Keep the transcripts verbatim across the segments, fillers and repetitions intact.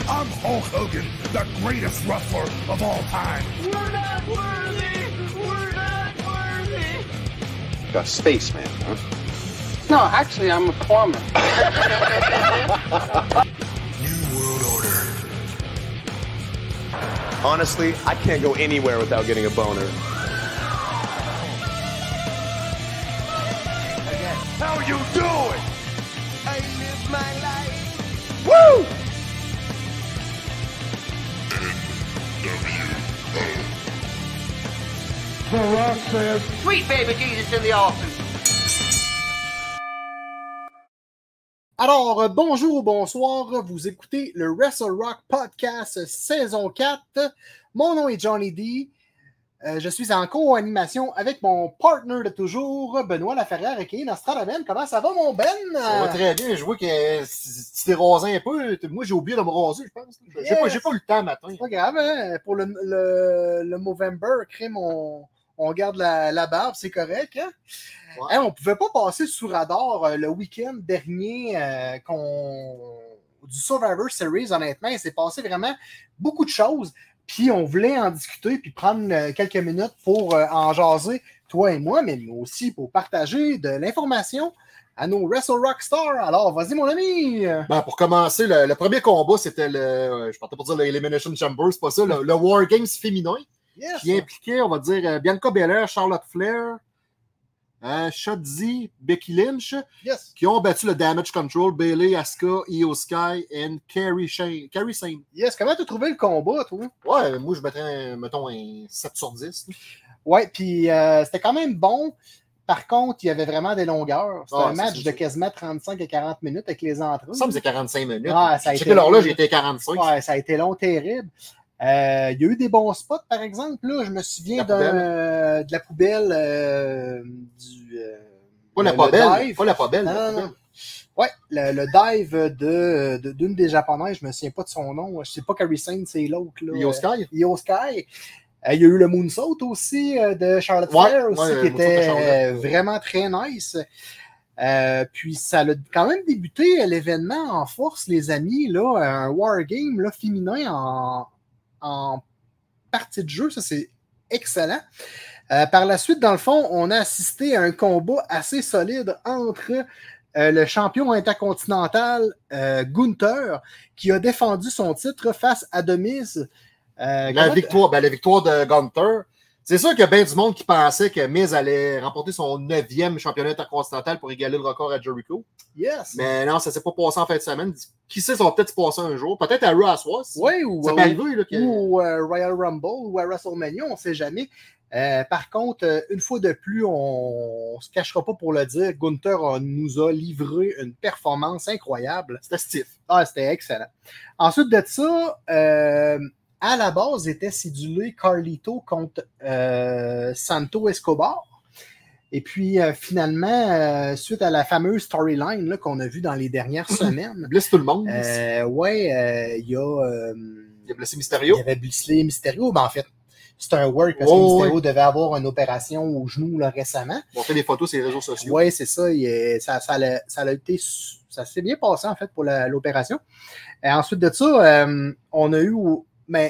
I'm Hulk Hogan, the greatest wrestler of all time. We're not worthy! We're not worthy! A spaceman, huh? No, actually, I'm a plumber. New World Order. Honestly, I can't go anywhere without getting a boner. How you doing? I live my life. Woo! The Rock says, Sweet baby Jesus in the office. Alors, euh, bonjour ou bonsoir, vous écoutez le Wrestle Rock Podcast saison quatre. Mon nom est Johnny D. Euh, je suis en co-animation avec mon partner de toujours, Benoît Laferrière, aka Nostradamus. Comment ça va, mon Ben? Ça va très bien. Je vois que tu t'es rasé un peu. Moi, j'ai oublié de me raser, je pense. J'ai Yes. pas, j'ai pas eu le temps matin. C'est pas grave, hein? Pour le, le, le Movember, crime, on, on garde la, la barbe, c'est correct. Hein? Ouais. Hey, on pouvait pas passer sous radar euh, le week-end dernier euh, qu'on... du Survivor Series, honnêtement. Il s'est passé vraiment beaucoup de choses. Puis on voulait en discuter puis prendre euh, quelques minutes pour euh, en jaser, toi et moi, mais aussi pour partager de l'information à nos Wrestle Rock Stars. Alors, vas-y, mon ami! Ben, pour commencer, le, le premier combat, c'était le. Je partais pour dire le Elimination Chamber, c'est pas ça, le, le War Games féminin, Yes! qui impliquait, on va dire, euh, Bianca Belair, Charlotte Flair, euh, Shotzi, Becky Lynch, Yes! qui ont battu le Damage Control, Bayley, Asuka, Io Sky et Kairi Shane. Kairi Sane. Yes! Comment t'as trouvé le combat, toi? Ouais, moi, je mettrais, mettons, un sept sur dix. Ouais, puis euh, c'était quand même bon. Par contre, il y avait vraiment des longueurs. C'était Ah, un ça, match c'est de sûr. quasiment trente-cinq à quarante minutes avec les entrées. Ça me faisait quarante-cinq minutes. Ouais, ça a Je sais été que l'heure-là, long. j'ai été quarante-cinq. Ouais, ça a été long, terrible. Euh, il y a eu des bons spots, par exemple. Là, je me souviens La d'un, poubelle. euh, de la poubelle euh, du. Euh, Pas la le- pas le belle. dive. Pas la pas belle. Non, la non, pas non. belle. Ouais, le, le dive de, de- d'une des japonaises, je me souviens pas de son nom. Je sais pas Kairi Sane, c'est l'autre. Là. Io Sky. Io Sky. Euh, il y a eu le moonsault aussi euh, de Charlotte Ouais, Flair aussi, ouais, qui le moonsault de était Charlotte. euh, vraiment très nice. Euh, puis ça a quand même débuté l'événement en force, les amis. Là, un wargame là, féminin en, en partie de jeu, ça c'est excellent. Euh, par la suite, dans le fond, on a assisté à un combat assez solide entre euh, le champion intercontinental euh, Gunther, qui a défendu son titre face à The Miz. Euh, La comment- victoire, ben, la victoire de Gunther. C'est sûr qu'il y a bien du monde qui pensait que Miz allait remporter son neuvième championnat intercontinental pour égaler le record à Jericho. Yes. Mais non, ça s'est pas passé en fin de semaine. Qui sait, ça va peut-être se passer un jour. Peut-être à Raw à soir. si- Oui, ou, Ça peut arriver, là, que- ou euh, Royal Rumble ou à WrestleMania, on ne sait jamais. Euh, par contre, euh, une fois de plus, on ne se cachera pas pour le dire, Gunther a- nous a livré une performance incroyable. C'était stiff. Ah, c'était excellent. Ensuite de ça, euh, à la base, était cédulé Carlito contre euh, Santo Escobar. Et puis, euh, finalement, euh, suite à la fameuse storyline là, qu'on a vue dans les dernières semaines, Blesse tout le monde. euh, ouais, euh, il y a... euh, Il a blessé il Mysterio. y avait blessé Mysterio, mais en fait, c'est un work parce Oh, que Mysterio devait avoir une opération au genou là, récemment. On fait des photos sur les réseaux sociaux. Oui, c'est ça. Il est- ça, ça, l'a- ça a été, su- ça s'est bien passé en fait pour la- l'opération. Et ensuite de ça, euh, on a eu, mais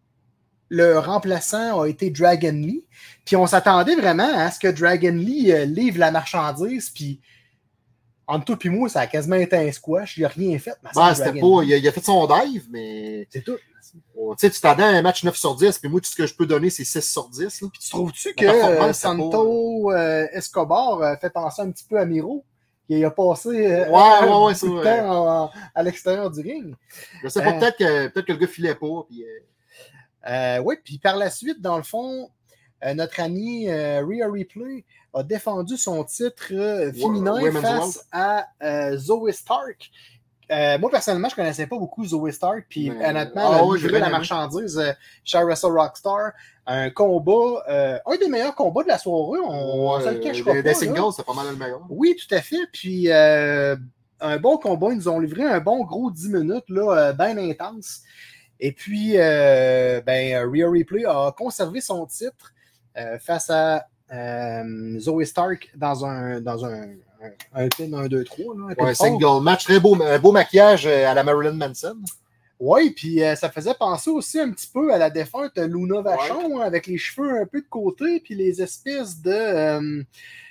le remplaçant a été Dragon Lee. Puis on s'attendait vraiment à ce que Dragon Lee euh, livre la marchandise. Puis entre toi et moi, ça a quasiment été un squash. Il n'a rien fait. mais ça, Ben, c'était Dragon pas. Lee, Il a, il a fait son dive, mais. c'est tout. Oh, tu sais, tu t'attends à un match neuf sur dix, puis moi, tout ce que je peux donner, c'est six sur dix. Là. Puis tu trouves-tu La que performance, euh, c'était Santo euh, Escobar euh, fait penser un petit peu à Miro? Il a passé euh, Ouais, un ouais, ouais, beaucoup ça, de ouais. temps en- à l'extérieur du ring. Je sais pas, Euh. peut-être que, peut-être que le gars filait pas. Puis, euh, Euh, oui, puis par la suite, dans le fond, euh, notre ami euh, Rhea Ripley a défendu son titre euh, féminin Women's face World. à euh, Zoe Stark. Euh, moi, personnellement, je ne connaissais pas beaucoup Zoe Stark, puis Mais- honnêtement, Ah elle a ouais, livré j'ai bien la aimé. marchandise euh, chez Wrestle Rockstar. Un combat, euh, un des meilleurs combats de la soirée, on ne se le cachera des, pas. des là. singles, c'est pas mal le meilleur. Oui, tout à fait. Puis euh, un bon combat, ils nous ont livré un bon gros dix minutes, là, euh, bien intense. Et puis, euh, ben, Rhea Ripley a conservé son titre euh, face à euh, Zoe Stark dans un dans un, un, un pin un, deux, trois. Là, un Ouais, pinfall. single match, très beau, un beau maquillage euh, à la Marilyn Manson. Oui, puis euh, ça faisait penser aussi un petit peu à la défunte Luna Vachon, ouais. hein, avec les cheveux un peu de côté, puis les espèces de, euh,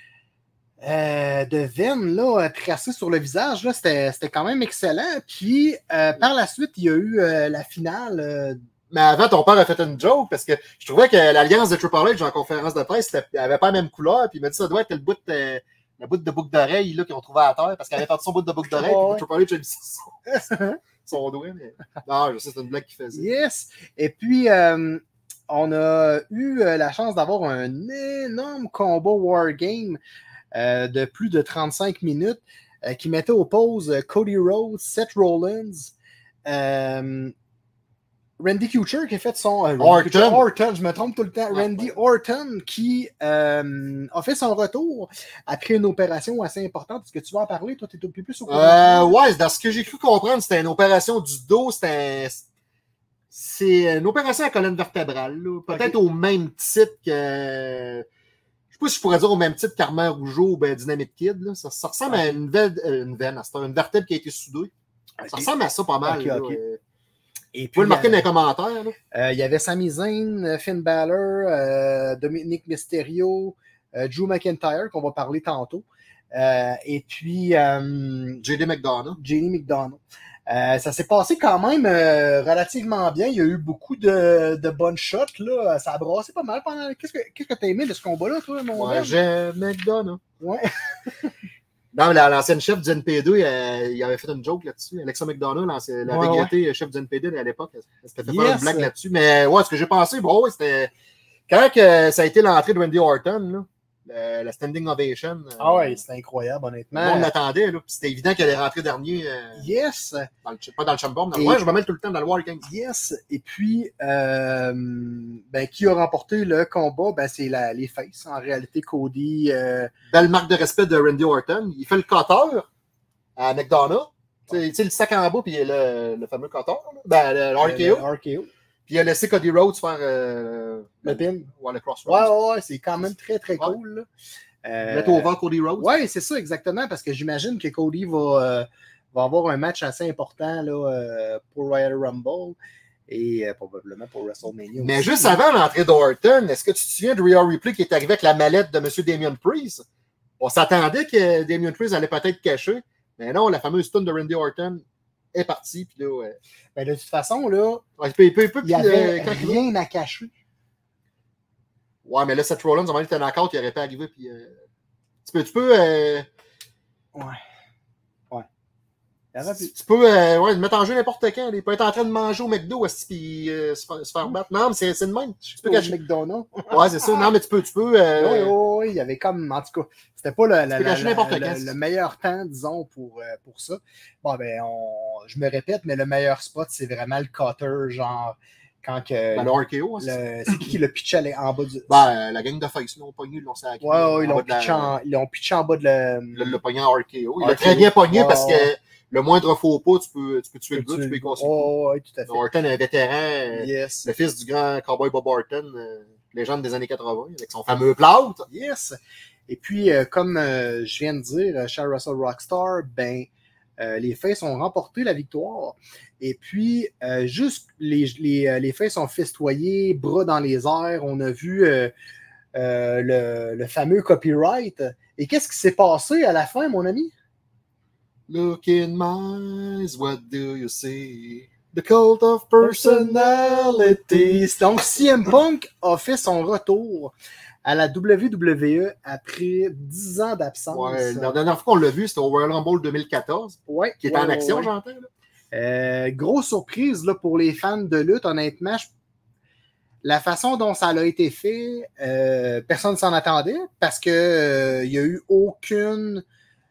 euh, de veines là, tracées sur le visage. Là, c'était, c'était quand même excellent. Puis euh, par la suite, il y a eu euh, la finale. Euh, Mais avant, ton père a fait une joke parce que je trouvais que l'alliance de Triple H en conférence de presse, elle n'avait pas la même couleur. Puis il m'a dit ça doit être le bout de, le bout de boucle d'oreille là, qu'ils ont trouvé à terre parce qu'elle avait perdu son bout de boucle d'oreille. Oh, puis Triple H a mis son, son doigt. Mais... Non, je sais, c'est une blague qu'il faisait. Yes. Et puis, euh, on a eu la chance d'avoir un énorme combat Wargame euh, de plus de trente-cinq minutes euh, qui mettait aux pauses Cody Rhodes, Seth Rollins, euh, Randy Couture qui a fait son... Euh, Orton. Orton, je me trompe tout le temps. Ah, Randy ouais. Orton qui euh, a fait son retour après une opération assez importante. Est-ce que tu vas en parler? Toi, tu es un peu plus au courant. Euh, ouais, dans ce que j'ai cru comprendre, c'était une opération du dos. C'était c'est une opération à la colonne vertébrale. Là. Peut-être okay. au même titre que... Je sais pas si je pourrais dire au même titre qu'Armand Rougeau ou ben Dynamite Kid. Là. Ça, ça ressemble okay. à une veine, euh, une veine, c'est une vertèbre qui a été soudée. Okay. Ça ressemble à ça pas mal. Okay, okay. Là, et puis, vous le marquer dans les commentaires. Il euh, y avait Sami Zayn, Finn Balor, euh, Dominic Mysterio, euh, Drew McIntyre, qu'on va parler tantôt. Euh, et puis... Euh, J D McDonough. J D McDonough. Euh, ça s'est passé quand même euh, relativement bien. Il y a eu beaucoup de, de bonnes shots. Là. Ça a brassé pas mal pendant... Qu'est-ce que qu'est-ce que t'as aimé de ce combat-là, toi, mon ouais, j'aime McDonough. Ouais. Non, mais l'ancienne chef du N P deux, il, il avait fait une joke là-dessus. Alexa McDonough, la ouais, regrettée ouais. chef du N P deux à l'époque, elle s'était fait yes. une blague là-dessus. Mais ouais, ce que j'ai pensé, bon, c'était quand que ça a été l'entrée de Randy Orton, là, le, la standing ovation. Ah ouais, c'était incroyable, honnêtement. On l'attendait, là. C'était évident qu'elle est rentrée dernier. Euh, yes. Dans le, pas dans le Chamber, mais ouais, je me mets tout le temps dans le War Games. Yes. Et puis, euh, ben, qui a remporté le combat? Ben, c'est la, les Faces. En réalité, Cody. Euh... Belle marque de respect de Randy Orton. Il fait le cutter à McDonough. Tu sais, le sac en bas, puis le, le fameux cutter. Là. Ben, le, le R K O. Le R K O. Puis il a laissé Cody Rhodes faire euh, le pin. Ouais, le cross Ouais, ouais, ouais, c'est quand même très, très ouais. cool. Euh, Mettre au vent Cody Rhodes. Oui, c'est ça, exactement, parce que j'imagine que Cody va, euh, va avoir un match assez important là, euh, pour Royal Rumble et euh, probablement pour WrestleMania. Mais aussi, juste mais... avant l'entrée d'Orton, est-ce que tu te souviens de Rhea Ripley qui est arrivé avec la mallette de M. Damien Priest? On s'attendait que Damien Priest allait peut-être cacher, mais non, la fameuse tune de Randy Orton est partie. Puis là, ouais. Ben, de toute façon, là, ouais, il, peut, il, peut, il, peut, il y avait euh, rien à cacher. Ouais, mais là, Seth Rollins, on va dire que t'es knock-out, il n'aurait pas arrivé. Puis, euh, tu peux. Tu peux euh, ouais. Ouais. Tu, tu peux euh, ouais, mettre en jeu n'importe quand. Il peut être en train de manger au McDo puis euh, se, faire, se faire battre. Non, mais c'est, c'est le même. Tu peux cacher. McDonald's. Ouais, c'est ça. Non, mais tu peux. Tu peux euh, oui, oui, oui. Il y avait comme. En tout cas, c'était pas le, la, la, la, la, le, le meilleur temps, disons, pour, euh, pour ça. Bon, ben, on, je me répète, mais le meilleur spot, c'est vraiment le cutter, genre. Quand que. Ben, le R K O, le, c'est qui qui l'a pitché en bas du. Ben, la gang de Face, ils l'ont pogné, ils l'ont sacré. Ouais, ouais, ils l'ont pitché, la... en, pitché en bas de le. Le, le pogné en R K O. Il l'a très bien pogné ouais, parce que le moindre faux pas, tu peux, tu peux tuer le gars, tu peux y casser. Oh, oui, tout à fait. Orton est un vétéran. Yes. Le fils du grand cowboy Bob Orton, euh, légende des années quatre-vingts, avec son fameux plâtre. Yes. Et puis, euh, comme euh, je viens de dire, chez Russell Rockstar, ben, euh, les Faces ont remporté la victoire. Et puis, euh, juste les, les, les Faces ont festoyé, bras dans les airs. On a vu euh, euh, le, le fameux copyright. Et qu'est-ce qui s'est passé à la fin, mon ami? Look in my eyes, what do you see? The cult of personalities. Donc, C M Punk a fait son retour à la W W E après dix ans d'absence. Ouais, la dernière fois qu'on l'a vu, c'était au Royal Rumble deux mille quatorze. Ouais, qui était ouais, en action, ouais. j'entends. Là. Euh, grosse surprise là, pour les fans de lutte, honnêtement. Je... La façon dont ça a été fait, euh, personne ne s'en attendait parce qu'il euh, n'y a eu aucune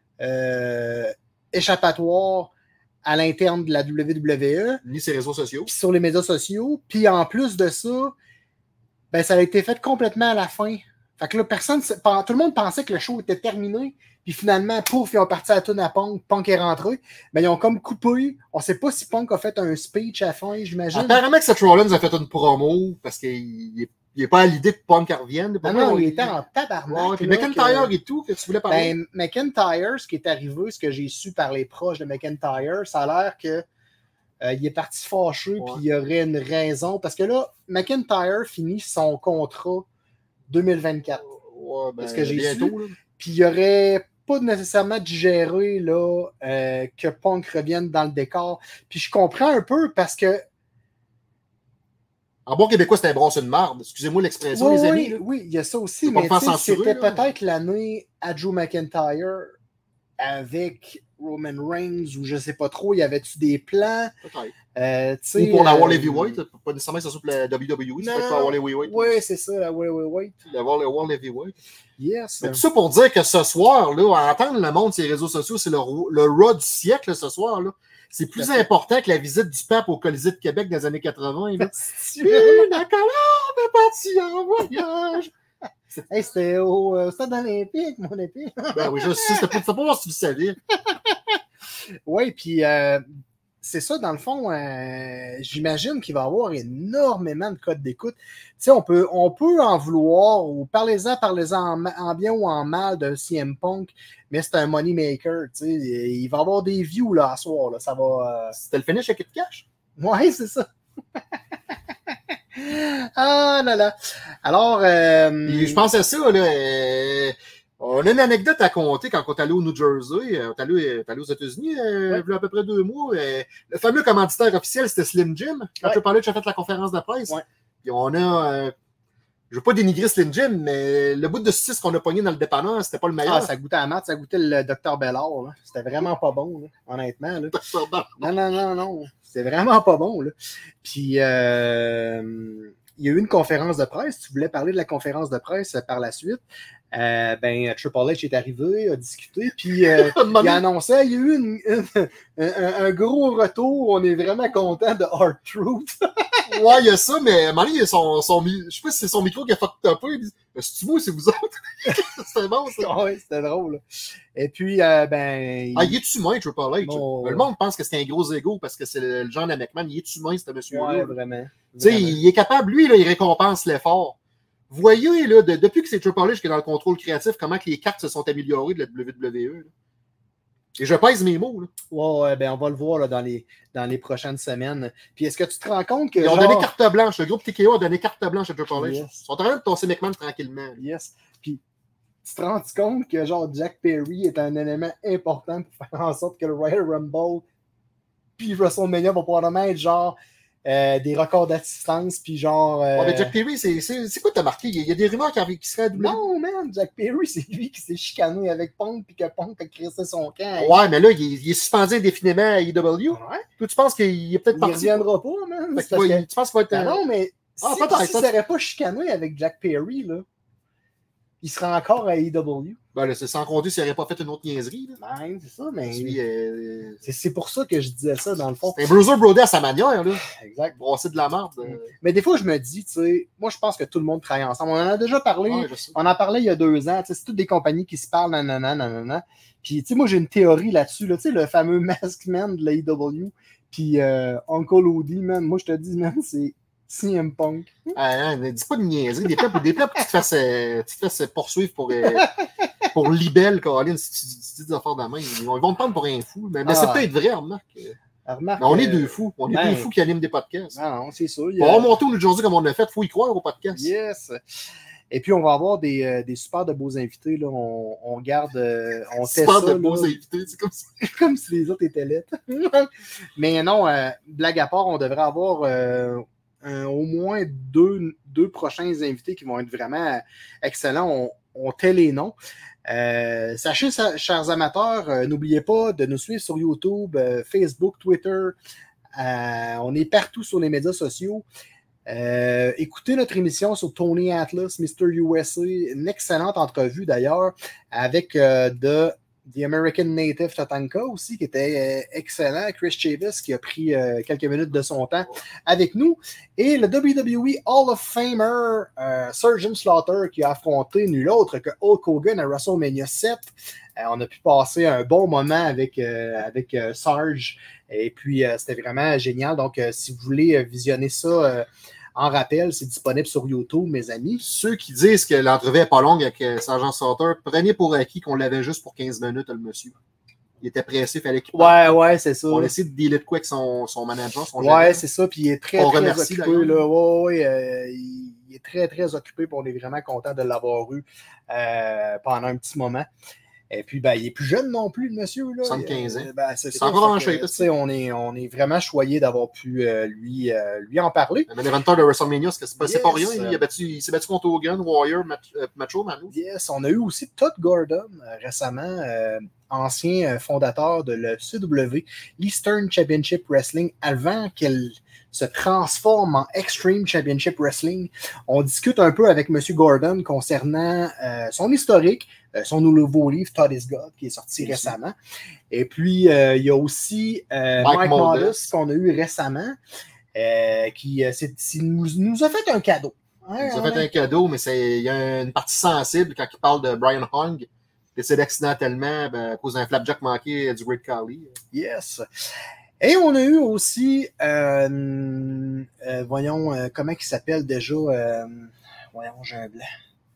euh, échappatoire à l'interne de la W W E. Ni ses réseaux sociaux. Puis sur les médias sociaux. Puis en plus de ça, ben, ça a été fait complètement à la fin. Fait que là, personne, tout le monde pensait que le show était terminé. Puis finalement, pouf, ils ont parti à la toune à Punk. Punk est rentré. Mais ils ont comme coupé. On ne sait pas si Punk a fait un speech à la fin, j'imagine. Apparemment que Seth Rollins a fait une promo parce qu'il n'est pas à l'idée que Punk revienne. Non, non, il était en tabarnak. Ouais, puis McIntyre que... et tout, que tu voulais parler. Ben, McIntyre, ce qui est arrivé, ce que j'ai su par les proches de McIntyre, ça a l'air que Euh, il est parti fâché, Ouais. puis il y aurait une raison. Parce que là, McIntyre finit son contrat deux mille vingt-quatre. Ouais, ben, Parce que j'ai bientôt, là. Puis il n'y aurait pas nécessairement digéré là, euh, que Punk revienne dans le décor. Puis je comprends un peu parce que. En bon québécois, c'était un brasser de marde. Excusez-moi l'expression, Oui, les amis. oui, là. oui, il y a ça aussi. Faut pas Mais me faire tu sais, censurer, c'était là. peut-être l'année à Drew McIntyre avec Roman Reigns ou je sais pas trop. Y avait-tu des plans? Peut-être. Euh, tu sais, Ou pour la euh, World Heavyweight, pas nécessairement que ça soit pour la W W E, ça Non, peut être pour la World Heavyweight. Oui, c'est ça, la World Heavyweight. La World, World Heavyweight. Yes. Mais tout ça pour dire que ce soir, là, à entendre le monde sur les réseaux sociaux, c'est le, le Raw du siècle ce soir. Là. C'est plus Tout à fait. important que la visite du pape au Colisée de Québec dans les années quatre-vingts. Là. C'est- Une accalade est partie en voyage. Hey, c'était au euh, stade olympique, mon épée. Ben oui, je sais, c'était pas, c'était pas voir si tu le savais. Oui, puis euh, c'est ça, dans le fond, euh, j'imagine qu'il va y avoir énormément de codes d'écoute. Tu sais, on peut, on peut en vouloir, ou parlez-en, parlez-en en, ma- en bien ou en mal de C M Punk, mais c'est un money maker, tu sais. Il va y avoir des views, là, à soir, là. Ça va... euh, C'était le finish à Kid Cash. Ouais, c'est ça. Ah là là. Alors, euh, Puis je pense à ça, là. euh, on a une anecdote à compter quand on est allé au New Jersey. euh, On est allé, euh, on est allé aux États-Unis euh, Ouais. il y a à peu près deux mois. euh, le fameux commanditaire officiel, c'était Slim Jim. Quand Ouais. je parlais, j'ai fait la conférence de presse. Ouais. Puis on a. euh, je veux pas dénigrer Slim Jim, mais le bout de six qu'on a pogné dans le dépanneur, c'était pas le meilleur. ah, ça goûtait à mat, ça goûtait le docteur Bellard, là. C'était vraiment pas bon, là, honnêtement, là. Non, non, non, non. C'est vraiment pas bon, là. Puis, euh, il y a eu une conférence de presse. Tu voulais parler de la conférence de presse euh, par la suite. Euh, ben, Triple H est arrivé, a discuté, puis euh, il a annoncé, il y a eu une- une- un, un gros retour. On est vraiment content de Hard Truth. Ouais, il y a ça, mais à un moment donné, il y a son, son, mi- je sais pas si c'est son micro qui a fucked up. Il dit, c'est-tu moi ou c'est vous autres? C'était bon, ça. Ouais, c'était drôle, là. Et puis, euh, ben... il- Ah, il est humain, Triple H. Bon, Le monde pense que c'est un gros ego parce que c'est le, le genre de McMahon. Il est humain, ce monsieur-là. Ouais, là. vraiment. Tu sais, Vraiment. il est capable, lui, là, il récompense l'effort. Vous voyez, là, de- depuis que c'est Triple H qui est dans le contrôle créatif, comment que les cartes se sont améliorées de la W W E. Là. Et je pèse mes mots. Là. Ouais, ouais, ben on va le voir là, dans, les, dans les prochaines semaines. Puis est-ce que tu te rends compte que. Ils ont genre... donné carte blanche. Le groupe T K O a donné carte blanche à Triple H. Yes. Ils sont en train de tosser McMahon tranquillement. là. Yes. Puis tu te rends compte que genre Jack Perry est un élément important pour faire en sorte que le Royal Rumble puis WrestleMania va probablement être genre euh, des records d'assistance puis genre. euh, Ouais, mais Jack Perry, c'est, c'est, c'est quoi t'as marqué? Il y a, il y a des rumeurs qui, qui seraient à W W E. Non, man, Jack Perry, c'est lui qui s'est chicané avec Punk puis que Punk a crissé son camp. Ouais, mais là, il est, il est suspendu indéfiniment à E W. Ouais. Toi, tu penses qu'il est peut-être Il parti? reviendra pas, man. Fait C'est qu'il parce va- que- Tu penses qu'il va être. Ben non, mais Ah, si, peut-être, si ça peut-être. n'aurait pas chicané avec Jack Perry, là, il serait encore à E W. Ben là, c'est sans compter s'il n'aurait pas fait une autre niaiserie. Là. Ben, c'est ça, mais Lui, euh, c'est c'est pour ça que je disais ça, dans le fond. c'est un Bruiser Brody à sa manière, là. Exact. Brasser de la merde. euh. Mais des fois, je me dis, tu sais, moi, je pense que tout le monde travaille ensemble. On en a déjà parlé. Ouais, je sais. On en parlait il y a deux ans. Tu sais, c'est toutes des compagnies qui se parlent, nanana, nanana. Puis, tu sais, moi, j'ai une théorie là-dessus, là, tu sais, le fameux Masked Man de la E W. Puis, euh, Uncle Odie, man, moi, je te dis, man, c'est C M Punk. Ah, ne dis pas de niaiserie. Des plans pour, des plans pour que tu te fasses, euh, tu te fasses poursuivre pour, euh, pour libelle, Colin, si tu si tu dis des affaires de la main. Ils vont, ils vont te prendre pour un fou. Mais, mais Ah. c'est peut-être vrai, remarque. Ah, remarque, Mais on est euh, deux fous. On est ben, deux fous qui animent des podcasts. Non, non, c'est sûr. il y Pour a- remonter au New Jersey comme on l'a fait, il faut y croire au podcast. Yes. Et puis, on va avoir des, euh, des super de beaux invités. Là. On, on garde, euh, on C'est teste pas ça, de beaux là, invités. C'est comme ça. comme si les autres étaient lettres. Mais non, euh, blague à part, on devrait avoir euh, un- au moins deux, deux prochains invités qui vont être vraiment excellents. On, on tait les noms. Euh, sachez, sa- chers amateurs, euh, n'oubliez pas de nous suivre sur YouTube, euh, Facebook, Twitter. Euh, on est partout sur les médias sociaux. Euh, écoutez notre émission sur Tony Atlas, mister U S A, une excellente entrevue d'ailleurs avec euh, de The American Native Tatanka aussi, qui était euh, excellent. Chris Chavis qui a pris euh, quelques minutes de son temps avec nous. Et le W W E Hall of Famer euh, Sergeant Slaughter qui a affronté nul autre que Hulk Hogan à WrestleMania sept. Euh, on a pu passer un bon moment avec, euh, avec euh, Sarge. Et puis, euh, c'était vraiment génial. Donc, euh, si vous voulez euh, visionner ça euh, en rappel, c'est disponible sur YouTube, mes amis. Ceux qui disent que l'entrevue n'est pas longue avec euh, Sergent Sauter, prenez pour acquis qu'on l'avait juste pour quinze minutes, le monsieur. il était pressé, il fallait qu'il Ouais, ouais, c'est ça. On a essayé de dealer de quoi avec son, son manager, son Ouais, c'est ça. Puis il est très, On très remercie, occupé. Là. Ouais, ouais, euh, il, il est très, très occupé. Puis on est vraiment content de l'avoir eu euh, pendant un petit moment. Et puis, ben, il est plus jeune non plus, le monsieur. Là. soixante-quinze ans. Ben, c'est ça. Encore en shape. On est, on est vraiment choyé d'avoir pu euh, lui, euh, lui en parler. Un événement de WrestleMania, c'est pas, yes. pas rien. Il, a battu, il s'est battu contre Hogan, Warrior, Match, euh, Macho, Manu. Yes, on a eu aussi Todd Gordon euh, récemment, euh, ancien fondateur de le C W, l'Eastern Championship Wrestling, avant qu'elle se transforme en Extreme Championship Wrestling. On discute un peu avec M. Gordon concernant euh, son historique, euh, son nouveau livre, Todd is God, qui est sorti oui, récemment. Et puis, euh, il y a aussi euh, Mike, Mike Modest qu'on a eu récemment, euh, qui euh, c'est, nous, nous a fait un cadeau. Hein, il nous a fait un cadeau, mais il y a une partie sensible quand il parle de Brian Hung, décédé accidentellement ben, à cause d'un flapjack manqué du Great Khali. Yes. Et on a eu aussi, euh, euh, voyons, euh, comment il s'appelle déjà, euh, voyons, j'ai un blanc.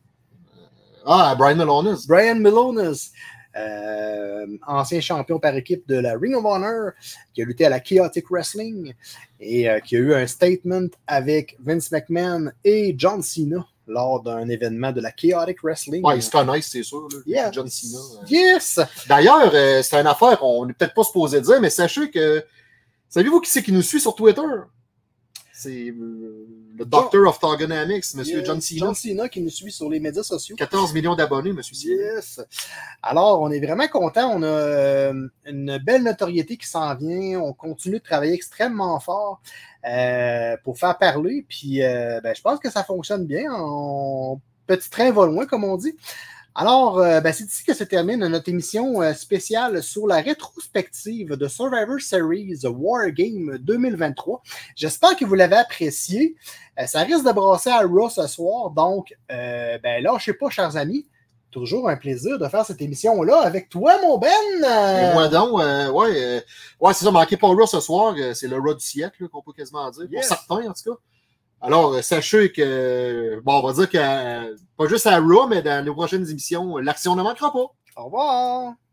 Ah, Brian Milonas. Brian Milonas, euh, ancien champion par équipe de la Ring of Honor, qui a lutté à la Chaotic Wrestling et euh, qui a eu un statement avec Vince McMahon et John Cena lors d'un événement de la Chaotic Wrestling. Ouais, ils se connaissent, c'est sûr. Là, yeah. John Cena. Euh. Yes! D'ailleurs, euh, c'est une affaire qu'on n'est peut-être pas supposé dire, mais sachez que savez-vous qui c'est qui nous suit sur Twitter? C'est euh, le Doctor of Thuganomics, M. Yeah, John Cena. John Cena qui nous suit sur les médias sociaux. quatorze millions d'abonnés, M. Cena. Yes. Alors, on est vraiment content. On a euh, une belle notoriété qui s'en vient. On continue de travailler extrêmement fort euh, pour faire parler. Puis, euh, ben, je pense que ça fonctionne bien. En petit train va loin, comme on dit. Alors, euh, ben, c'est ici que se termine notre émission euh, spéciale sur la rétrospective de Survivor Series War Game deux mille vingt-trois. J'espère que vous l'avez apprécié. Euh, ça risque de brasser à Raw ce soir, donc, euh, ben, lâchez pas, chers amis. Toujours un plaisir de faire cette émission-là avec toi, mon Ben! Et moi donc, euh, ouais, euh, ouais c'est ça, manquez pas Raw ce soir, euh, c'est le Raw du siècle, là, qu'on peut quasiment dire, yes. Pour certains, en tout cas. Alors, sachez que, bon, on va dire que, pas juste à Raw, mais dans les prochaines émissions, l'action ne manquera pas. Au revoir!